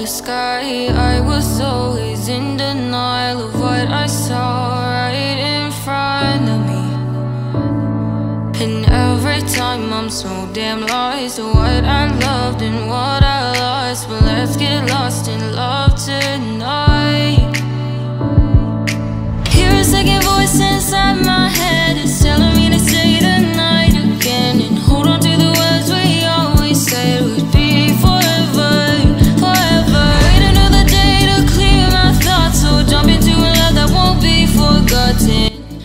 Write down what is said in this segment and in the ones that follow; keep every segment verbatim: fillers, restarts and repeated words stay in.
sky. I was always in denial of what I saw right in front of me. And every time I'm so damn lost to what I loved and what I lost. But let's get lost in love tonight. Hear a second voice inside my head, it's telling me to say the night again, and hold on to the words we always said would be forever, forever. Wait another day to clear my thoughts, so jump into a love that won't be forgotten.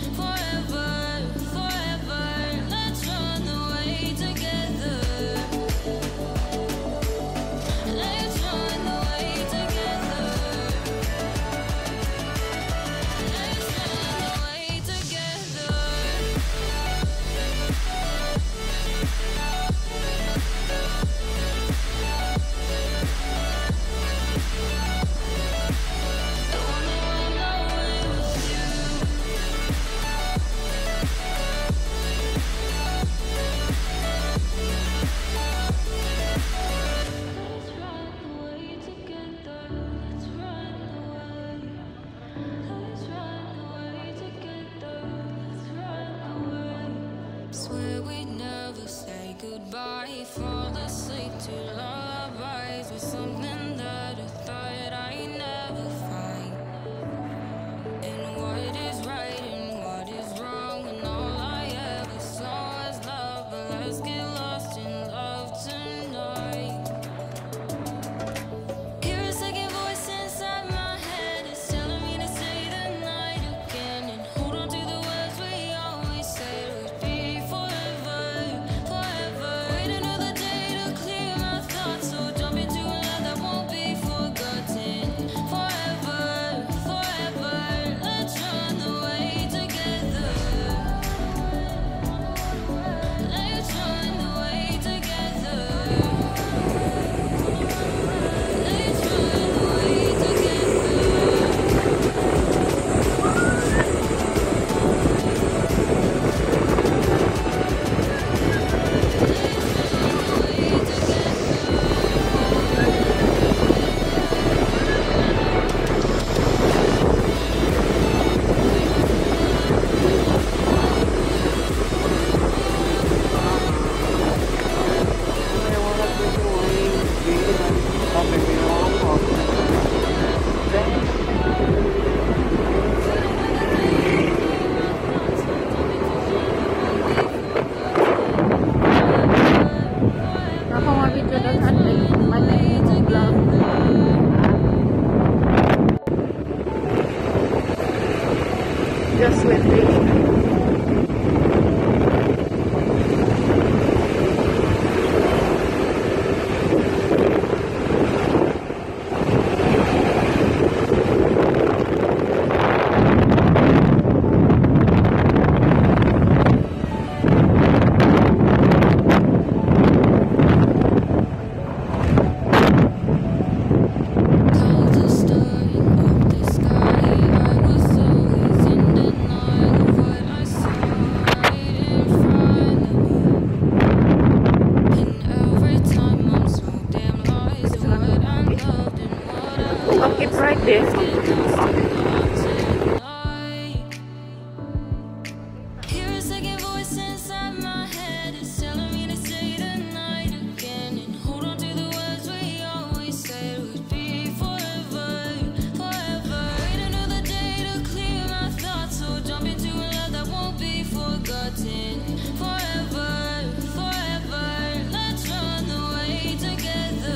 Swear we'd never say goodbye. Fall asleep to lullabies with something that I thought I'd never find. And what is right and what is wrong, and all I ever saw was love. But let's get lost in love tonight. Hear a second voice inside my head, it's telling me to say the night again, and hold on to the words we always said would be just with patience. It's right there. Hear a second voice inside my head, it's telling me to say the night again, and hold on to the words we always said would be forever, forever. Wait another day to clear my thoughts, so jump into a love that won't be forgotten. Forever, forever, let's run away together.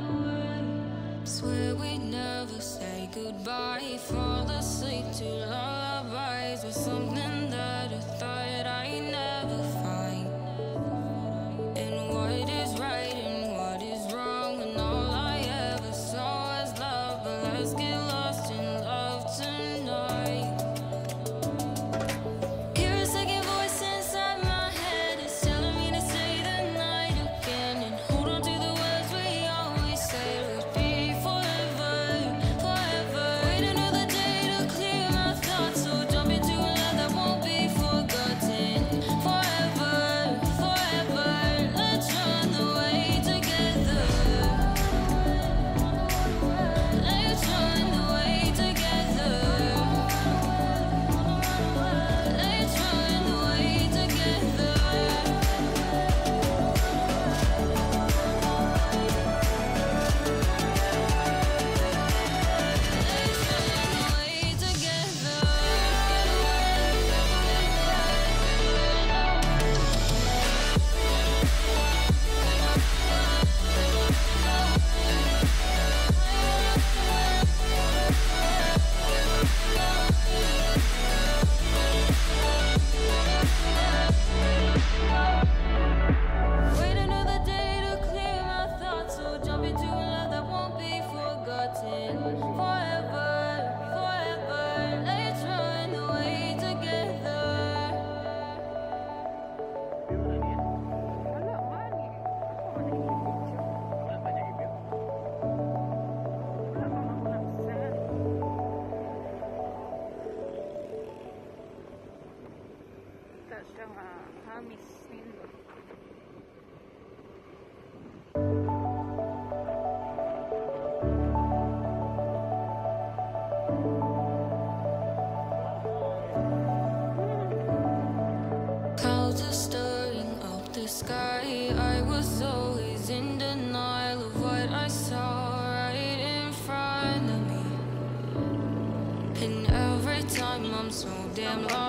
Swear we'd never say goodbye. Fall asleep to love. siyang uh, Hamis nindot. Clouds are stirring up the sky. I was always in denial of what I saw right in front of me. And every time I'm so damn lost.